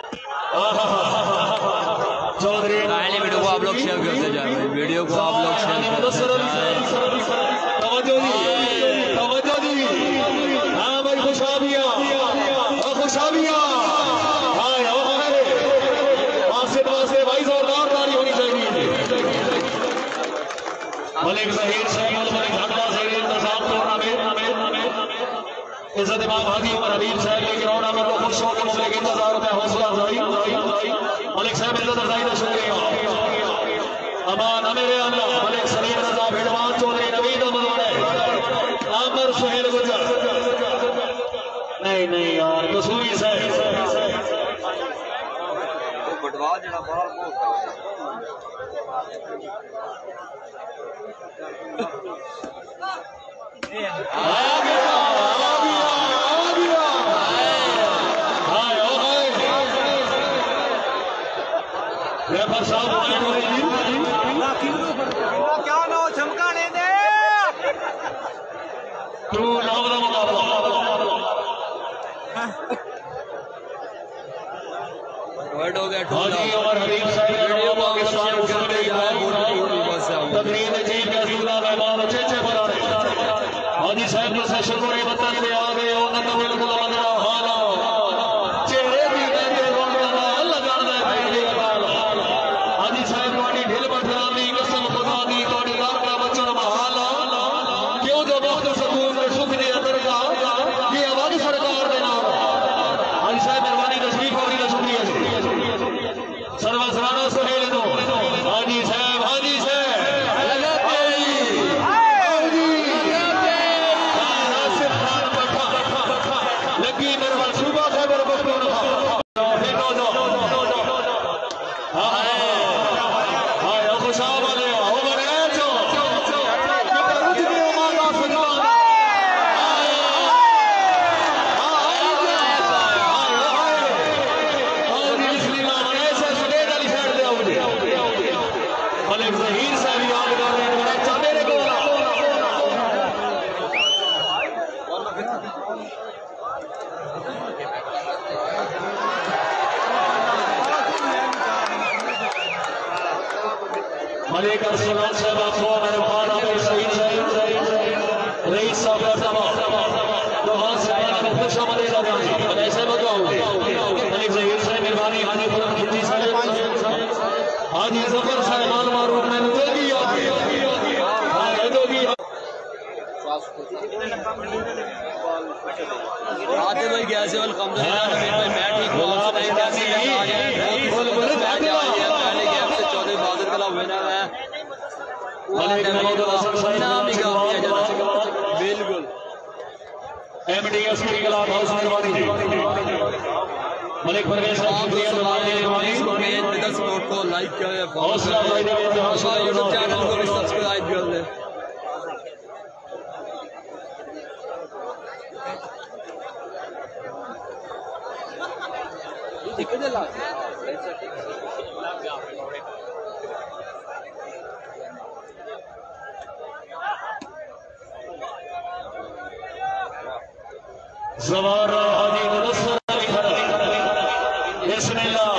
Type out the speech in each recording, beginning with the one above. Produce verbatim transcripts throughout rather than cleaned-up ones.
Chaudhary video को आप लोग शेयर करते जा रहे हैं, वीडियो को आप लोग शेयर करते जा रहे हैं। तवज्जो दी, तवज्जो दी। हाँ भाई खुशाबियाँ, खुशाबियाँ। मलिक ज़हीर शहीद मलिक हकला ज़हीर इंतजाम टूर्नामेंट इज्जत इमाम हाजी उमर हबीब साहब के ग्राउंड में तो खुश होकर मुझे इंतजार होता है। हौसला अफजाई मलिक साहब इज्जत अफजाई का शुक्रिया। अमान मेरे अल्लाह मलिक सलीम रजा भिड़वान चौधरी नवीद अहमद आमर सुहेल गुजर। नहीं नहीं यार कसूरी साहब बटवा जरा बाहर को क्या ना चमका ले दे तू नाम का मुकाबला वर्ड हो गया। हाजी उमर हबीब साहब वीडियो पाकिस्तान मुस्लिम लीग तकरीर चीफ के असूला मेहमान चेचे बनाने हाजी साहब ने से शुक्र वतन से आ गए और नकबल को मंदरा हाना चेहरे भी कहते रोंडा अल्लाह जानदा है भाई दी अकाल हाजी साहब वाली ढिल बठरानी कसम खुदा दी तोड़ी घर का बचन बहाला क्यों जो वक्त सुकून में सुख दे अंदर का ये आवाज सरकार दे नाम हाजी साहब मेहरबानी तशरीफ होगी का शुक्रिया सर्वा सराना सुहेल दो हाजी साहब हाजी साहब मलिक अरसलान साहब आपको मेरे खाना में शहीद शहीद रईस साहब का तमाम तो हाथ से मैंने खुश आमदीद आदमी ऐसे बताओ मलिक ज़हीर साहब मेहरबानी हाजी फरम खिजी साहब हाजी जफर साहब माल मारूफ में जल्दी आ गए हां जोगी आते भाई गया से वेलकम है भाई मैं ठीक हूं आप नहीं कैसे आ गए बोल बोल पहले गेम से चौधरी बहादुर कला विनर है बिल्कुल एमडीएस की खिलाफ हाउस मेहरबानी मलिक परवेज स्पोर्ट को लाइक करें यूट्यूब चैनल को भी सब्सक्राइब कर लें। ज़वारा हाजी मुनस्सर अली खड़ा बिस्मिल्लाह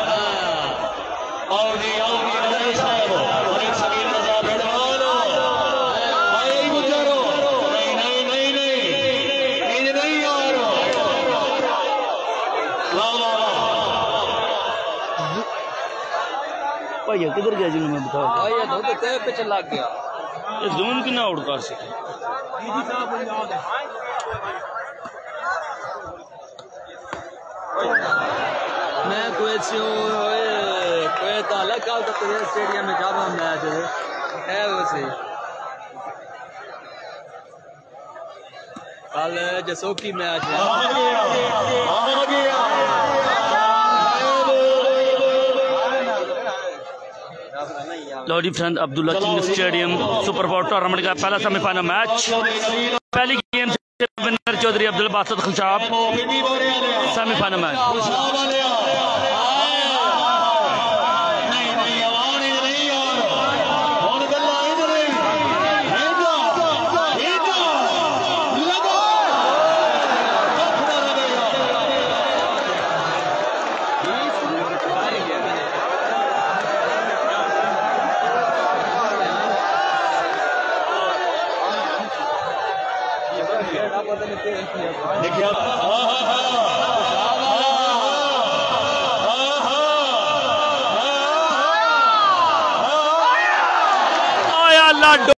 और दी आओ दी अली साहब मलिक सलीम रजा भिड़वान आई गुजरो नहीं नहीं नहीं नहीं इन नहीं यार वाह वाह भाई किधर गया जिन्होंने मैं बताओ भाई ये तो तेरे पे चला गया ये जोन की ना उड़ कर सके दीदी साहब याद है मैं कुवैत से कुवैत अलग कल तक स्टेडियम में जावा मैच है वैसे कल जसोकी मैच है लॉरी friend Abdullah king stadium super power tournament का पहला सेमीफाइनल मैच पहली गेम से विनर चौधरी अब्दुल बासित खिलसाब सेमीफाइनल मैच आया लाडो